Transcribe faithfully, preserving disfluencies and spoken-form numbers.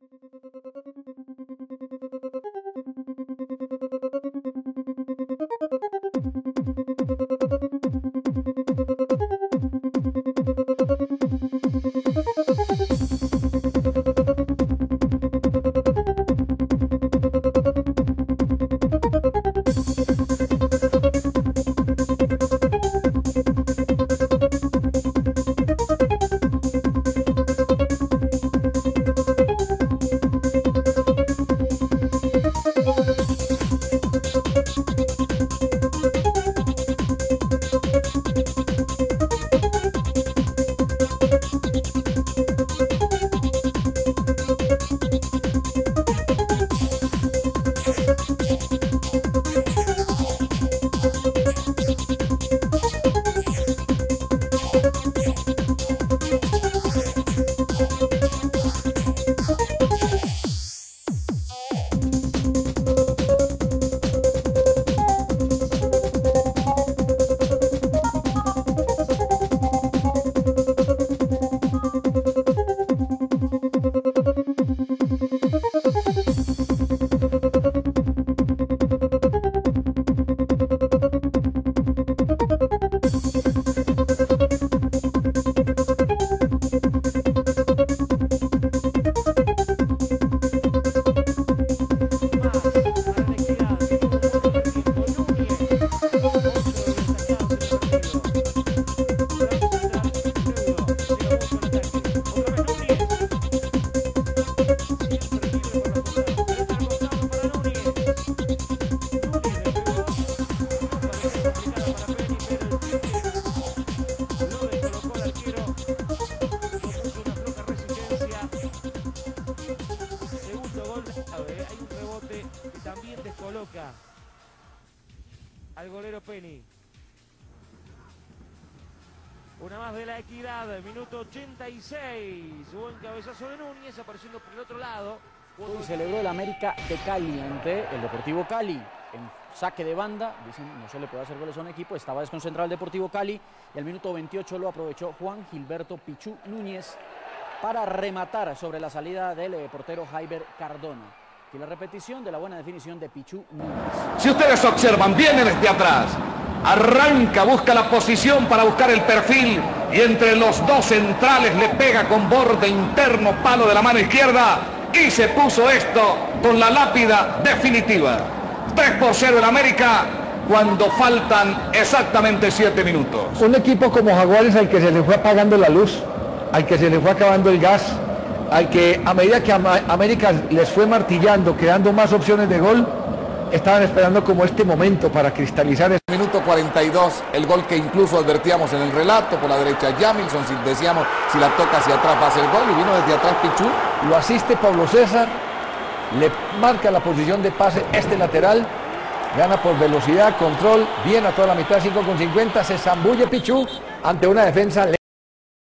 Hay un rebote que también descoloca al golero Penny. Una más de la Equidad, minuto ochenta y seis. Buen cabezazo de Núñez, apareciendo por el otro lado. Hoy celebró el América de Cali ante el Deportivo Cali. En saque de banda, dicen no se le puede hacer goles a un equipo, estaba desconcentrado el Deportivo Cali. Y al minuto veintiocho lo aprovechó Juan Gilberto Pichu Núñez para rematar sobre la salida del portero Jaiber Cardona. Y la repetición de la buena definición de Pichu Núñez. Si ustedes observan, viene desde atrás. Arranca, busca la posición para buscar el perfil y entre los dos centrales le pega con borde interno, palo de la mano izquierda y se puso esto con la lápida definitiva. tres por cero el América cuando faltan exactamente siete minutos. Un equipo como Jaguares al que se le fue apagando la luz, al que se le fue acabando el gas, al que a medida que América les fue martillando, creando más opciones de gol, estaban esperando como este momento para cristalizar. Minuto cuarenta y dos, el gol que incluso advertíamos en el relato, por la derecha Jamilson, si decíamos si la toca hacia atrás va a ser gol, y vino desde atrás Pichu. Lo asiste Pablo César, le marca la posición de pase este lateral, gana por velocidad, control, bien a toda la mitad, cinco con cincuenta, se zambulle Pichu ante una defensa lenta.